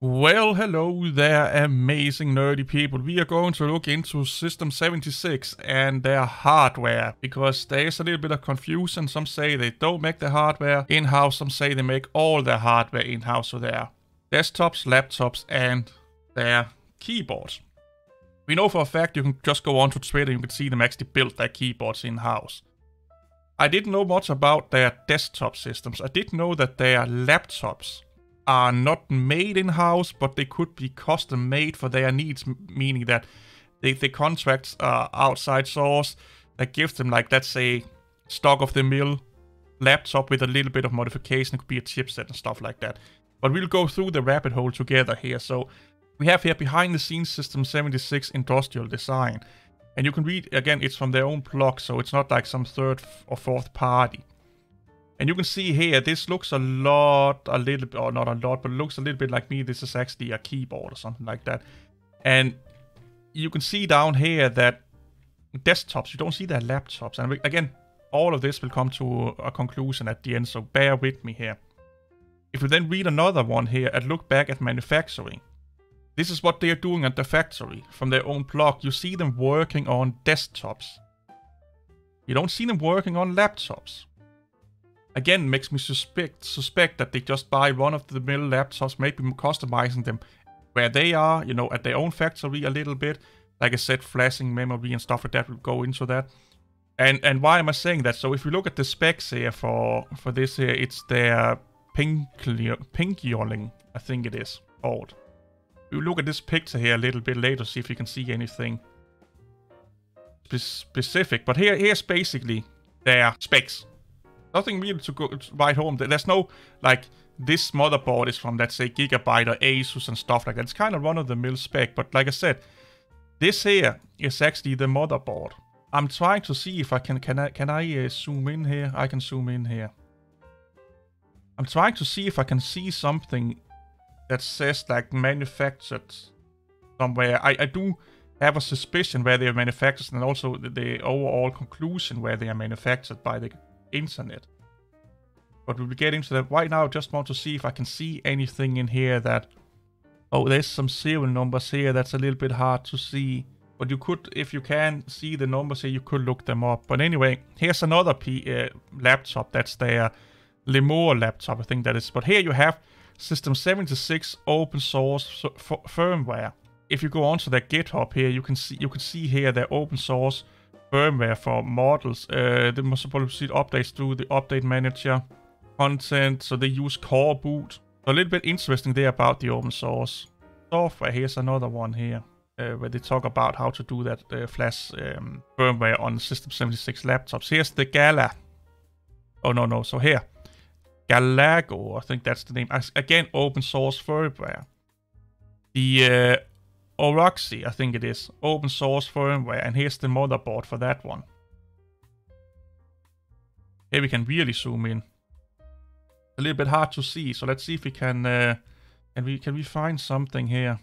Well, hello there, amazing nerdy people. We are going to look into System 76 and their hardware, because there is a little bit of confusion. Some say they don't make the hardware in-house, some say they make all their hardware in-house, so their desktops, laptops, and their keyboards. We know for a fact you can just go onto Twitter, you can see them actually build their keyboards in-house. I didn't know much about their desktop systems. I did know that their laptops are not made in-house, but they could be custom made for their needs, meaning that they contract outside source that gives them, like, let's say, stock of the mill laptop with a little bit of modification. It could be a chipset and stuff like that. But we'll go through the rabbit hole together here. So we have here behind the scenes System 76 industrial design. And you can read, again, it's from their own blog, so it's not like some third or fourth party. And you can see here, this looks a little bit, or not a lot, but it looks a little bit like me. This is actually a keyboard or something like that. And you can see down here that desktops, you don't see their laptops. And again, all of this will come to a conclusion at the end, so bear with me here. If you then read another one here and look back at manufacturing, this is what they are doing at the factory from their own blog. You see them working on desktops. You don't see them working on laptops. Again, makes me suspect that they just buy run-of-the-mill laptops, maybe customizing them where they are, you know, at their own factory a little bit. Like I said, flashing memory and stuff like that will go into that. And why am I saying that? So if you look at the specs here for this here, it's their Pingjuling, I think it is called. We'll look at this picture here a little bit later, see if you can see anything specific. But here's basically their specs. Nothing really to go right home. There's no, like, this motherboard is from, let's say, Gigabyte or Asus and stuff like that. It's kind of run-of-the-mill spec, but like I said, this here is actually the motherboard. I'm trying to see if I can I zoom in here? I can zoom in here. I'm trying to see if I can see something that says, like, manufactured somewhere. I do have a suspicion where they are manufactured, and also the overall conclusion where they are manufactured by the internet. But we will get into that. Right now, I just want to see if I can see anything in here that... Oh, there's some serial numbers here. That's a little bit hard to see. But you could, if you can see the numbers here, you could look them up. But anyway, here's another laptop. That's their Lemur laptop, I think that is. But here you have System 76 open source firmware. If you go onto their GitHub here, you can see here their open source firmware for models. They must supposed to see updates through the update manager content, so they use Core Boot. So a little bit interesting there about the open source software. Here's another one here where they talk about how to do that flash firmware on System 76 laptops. Here's the Gala. Oh no, so here Galago, I think that's the name. Again, open source firmware. The Oroxy, I think it is, open source firmware, and here's the motherboard for that one. Here we can really zoom in. A little bit hard to see, so let's see if we can can we find something here.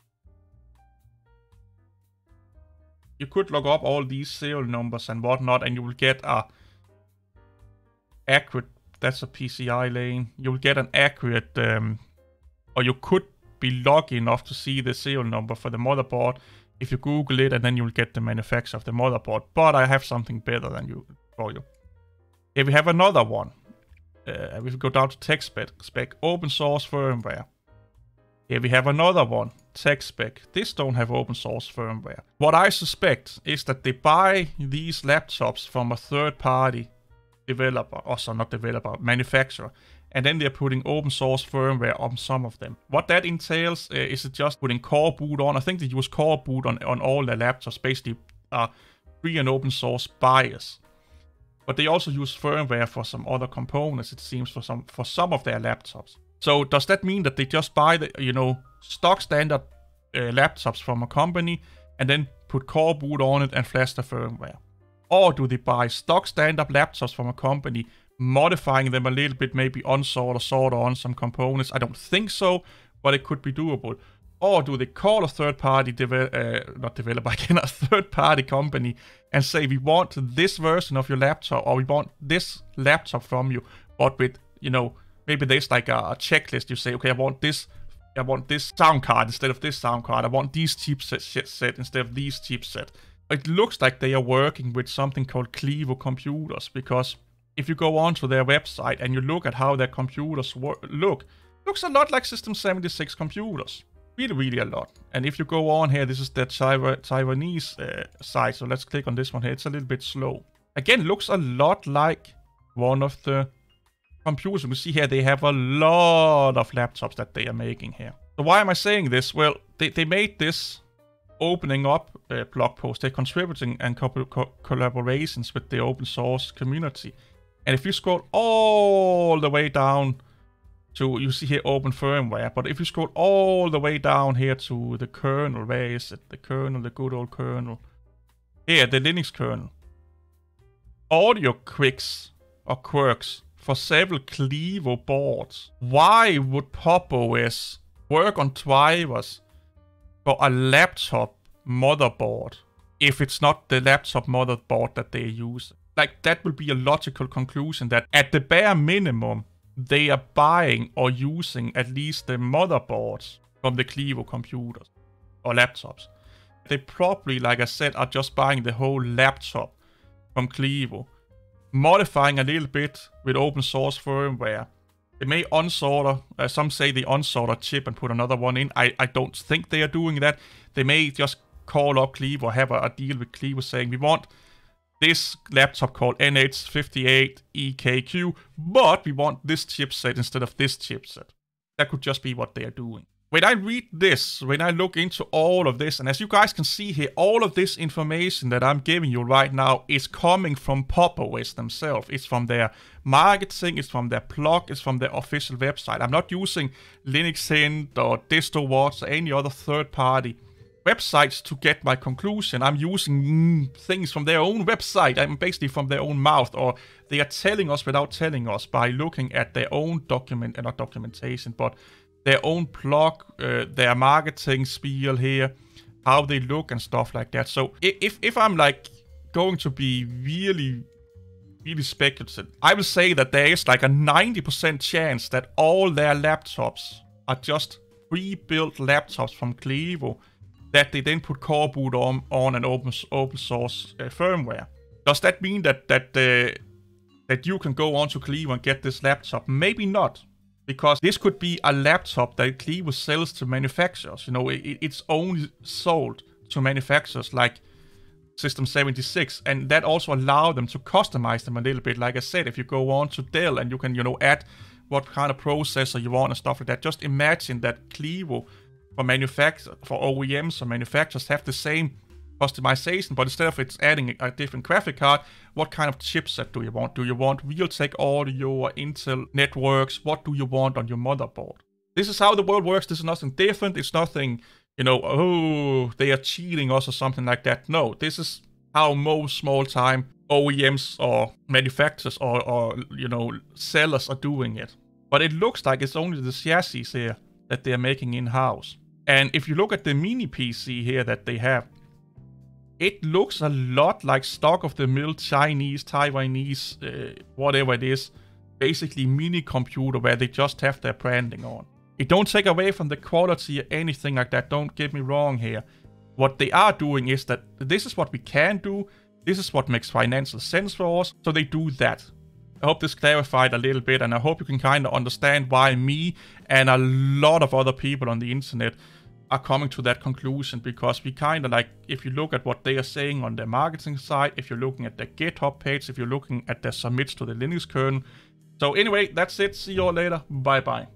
You could look up all these serial numbers and whatnot, and you will get a accurate. That's a PCI lane. You will get an accurate, or you could be lucky enough to see the serial number for the motherboard if you Google it, and then you'll get the manufacturer of the motherboard. But I have something better than you for you. Here we have another one. We go down to tech spec, open source firmware. Here we have another one, tech spec. This don't have open source firmware. What I suspect is that they buy these laptops from a third party developer, also not developer, manufacturer, and then they're putting open source firmware on some of them. What that entails is it just putting Core Boot on. I think they use Core Boot on all their laptops, basically free and open source bias. But they also use firmware for some other components, it seems, for some of their laptops. So does that mean that they just buy the, you know, stock standard laptops from a company and then put Core Boot on it and flash the firmware? Or do they buy stock standard laptops from a company, modifying them a little bit, maybe unsort or sort on some components? I don't think so, but it could be doable. Or do they call a third-party a third-party company and say, we want this version of your laptop, or we want this laptop from you, but with, you know, maybe there's like a checklist. You say, okay, I want this I want this sound card instead of this sound card. I want these chipset instead of these chipset. It looks like they are working with something called Clevo computers, because if you go onto their website and you look at how their computers looks a lot like System 76 computers. Really a lot. And if you go on here, this is the Taiwanese site, so let's click on this one here. It's a little bit slow. Again, looks a lot like one of the computers. You can see here they have a lot of laptops that they are making here. So why am I saying this? Well, they made this opening up blog post. They're contributing and collaborations with the open source community. And if you scroll all the way down to, you see here open firmware, but if you scroll all the way down here to the kernel, where is it? The kernel, the good old kernel. Here, the Linux kernel. Audio quirks for several Clevo boards. Why would Pop! OS work on drivers for a laptop motherboard if it's not the laptop motherboard that they use? Like, that will be a logical conclusion that at the bare minimum, they are buying or using at least the motherboards from the Clevo computers or laptops. They probably, like I said, are just buying the whole laptop from Clevo, modifying a little bit with open source firmware. They may unsolder, some say they unsolder a chip and put another one in. I don't think they are doing that. They may just call up Clevo or have a deal with Clevo saying, we want this laptop called NH58EKQ, but we want this chipset instead of this chipset. That could just be what they are doing. When I read this, when I look into all of this, and as you guys can see here, all of this information that I'm giving you right now is coming from Pop! OS themselves. It's from their marketing, it's from their blog, it's from their official website. I'm not using Linux Hint or DistroWatch or any other third-party websites to get my conclusion. I'm using things from their own website. I'm basically from their own mouth, or they are telling us without telling us by looking at their own document, not documentation, but their own blog, their marketing spiel here, how they look and stuff like that. So if I'm like going to be really speculative, I will say that there is like a 90% chance that all their laptops are just pre-built laptops from Clevo that they then put coreboot on an open source firmware. Does that mean that you can go on to Clevo and get this laptop? Maybe not, because this could be a laptop that Clevo sells to manufacturers. You know, it's only sold to manufacturers like System 76, and that also allow them to customize them a little bit. Like I said, if you go on to Dell and you can, you know, add what kind of processor you want and stuff like that. Just imagine that Clevo for OEMs or manufacturers have the same customization, but instead of it's adding a different graphic card, what kind of chipset do you want? Do you want Realtek audio or Intel networks? What do you want on your motherboard? This is how the world works. This is nothing different. It's nothing, you know, oh, they are cheating us or something like that. No, this is how most small-time OEMs or manufacturers or, you know, sellers are doing it. But it looks like it's only the chassis here that they're making in-house. And if you look at the mini PC here that they have, it looks a lot like stock-of-the-mill Chinese, Taiwanese, whatever it is, basically mini computer where they just have their branding on. It don't take away from the quality or anything like that, don't get me wrong here. What they are doing is that this is what we can do, this is what makes financial sense for us, so they do that. I hope this clarified a little bit, and I hope you can kind of understand why me and a lot of other people on the internet are coming to that conclusion, because we kind of like, if you look at what they are saying on their marketing side, if you're looking at their GitHub page, if you're looking at their submits to the Linux kernel. So anyway, that's it. See you all later. Bye bye.